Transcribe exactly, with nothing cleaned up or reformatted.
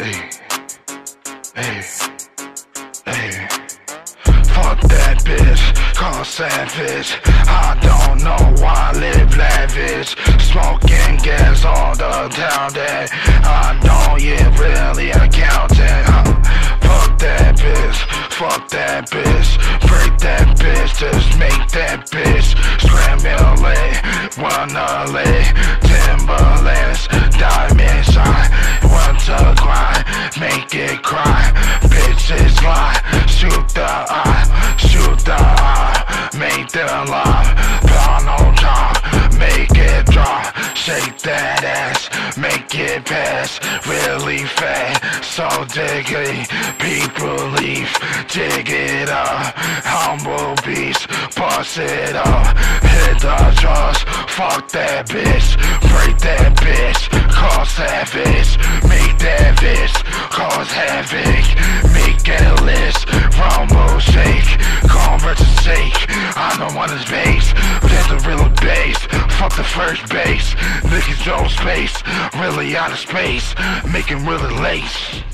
Hey, hey, hey. Fuck that bitch, call savage. I don't know why I live lavish. Smoking gas all the time that I don't yet really accounting. Huh? Fuck that bitch, fuck that bitch. Break that bitch, just make that bitch scramble it, wanna lay. Timberlands, diamond shine, want to grind, make it cry. Bitches lie, shoot the eye, shoot the eye, make them lie. Plan on top, make it drop, shake that ass, make it pass, really fast, so diggly. People leave, dig it up, humble beast, bust it up, hit the drugs, fuck that bitch, break that bitch, call savage, make that bitch, cause havoc, make it list, rumble shake, convert to shake. I don't want his base, there's the real base, fuck the first base, niggas no space, really out of space, making really lace.